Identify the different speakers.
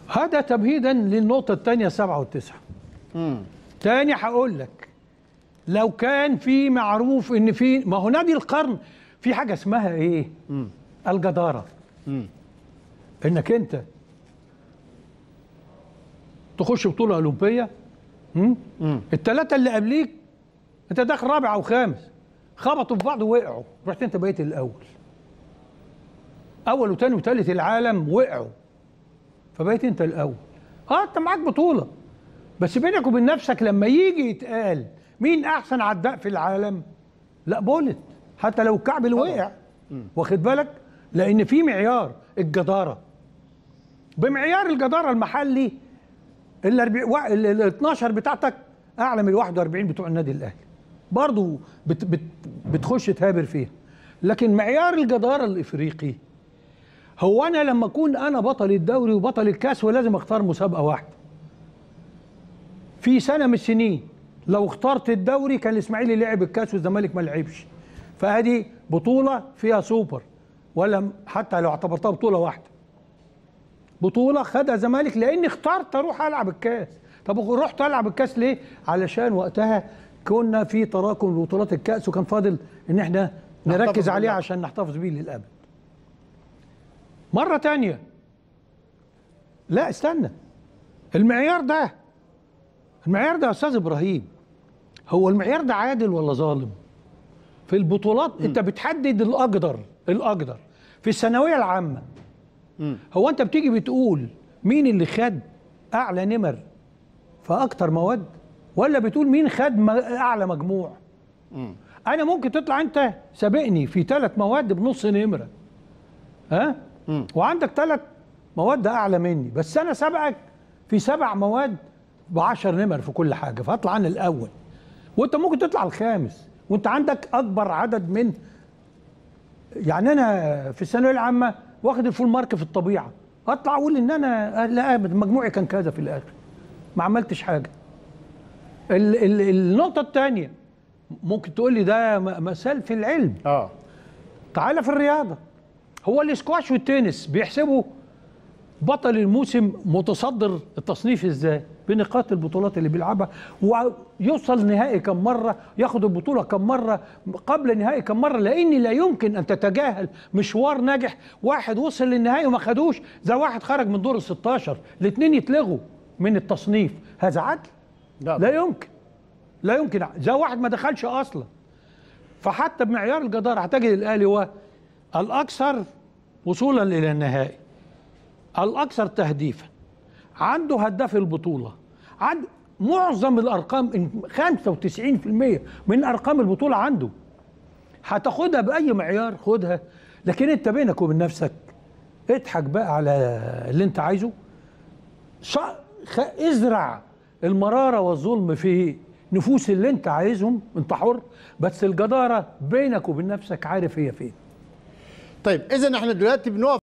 Speaker 1: هذا تمهيدا للنقطة الثانية 7 و9. تاني هقول لك، لو كان في معروف ان في، ما هو نادي القرن في حاجة اسمها ايه؟ الجدارة. انك انت تخش بطولة أولمبية، الثلاثة اللي قبليك انت داخل رابع او خامس، خبطوا في بعض ووقعوا، رحت انت بقيت الاول. اول وثاني وثالث العالم وقعوا، فبقيت انت الاول. انت معاك بطولة، بس بينك وبين نفسك لما يجي يتقال مين احسن عداء في العالم، لا بولت، حتى لو الكعب اللي وقع. واخد بالك؟ لان في معيار الجدارة. بمعيار الجدارة المحلي ال 12 بتاعتك اعلى من ال 41 بتوع النادي الاهلي، برضه بتخش تهابر فيها. لكن معيار الجدارة الافريقي هو انا لما اكون انا بطل الدوري وبطل الكاس ولازم اختار مسابقة واحدة. في سنة من السنين لو اخترت الدوري كان الاسماعيلي لعب الكاس والزمالك ما لعبش، فادي بطولة فيها سوبر، ولا حتى لو اعتبرتها بطولة واحدة، بطولة خدها الزمالك لاني اخترت اروح العب الكاس. طب رحت العب الكاس ليه؟ علشان وقتها كنا في تراكم لبطولات الكاس وكان فاضل ان احنا نركز عليه عشان نحتفظ بيه للابد. مرة تانية، لا استنى، المعيار ده يا استاذ ابراهيم، هو المعيار ده عادل ولا ظالم؟ في البطولات انت بتحدد الاقدر في الثانويه العامه. هو انت بتيجي بتقول مين اللي خد اعلى نمر في اكتر مواد، ولا بتقول مين خد اعلى مجموع؟ انا ممكن تطلع انت سابقني في 3 مواد بنص نمره، وعندك 3 مواد اعلى مني، بس انا سابقك في 7 مواد ب10 نمر في كل حاجه، فاطلع انا الاول، وانت ممكن تطلع الخامس، وانت عندك اكبر عدد من، يعني انا في الثانويه العامه واخد الفول مارك في الطبيعه، اطلع اقول ان انا لا ابدا مجموعي كان كذا في الاخر، ما عملتش حاجه. النقطه الثانيه ممكن تقول لي ده مثال في العلم. تعالى في الرياضه، هو الاسكواش والتنس بيحسبوا بطل الموسم متصدر التصنيف ازاي؟ بنقاط البطولات اللي بيلعبها، ويوصل نهائي كم مره، ياخد البطوله كم مره، قبل النهائي كم مره، لان لا يمكن ان تتجاهل مشوار ناجح. واحد وصل للنهائي وما خدوش، زي واحد خرج من دور ال16، الاثنين يتلغوا من التصنيف، هذا عدل؟ لا يمكن، زي واحد ما دخلش اصلا. فحتى بمعيار الجدارة هتجد الاهلي هو الاكثر وصولا الى النهائي، الأكثر تهديفا، عنده هداف البطولة، عنده معظم الأرقام، 95% من أرقام البطولة عنده. هتاخدها بأي معيار خدها، لكن أنت بينك وبين نفسك اضحك بقى على اللي أنت عايزه، ازرع المرارة والظلم في نفوس اللي أنت عايزهم، أنت حر، بس الجدارة بينك وبين نفسك عارف هي فين.
Speaker 2: طيب إذن احنا دلوقتي بنقف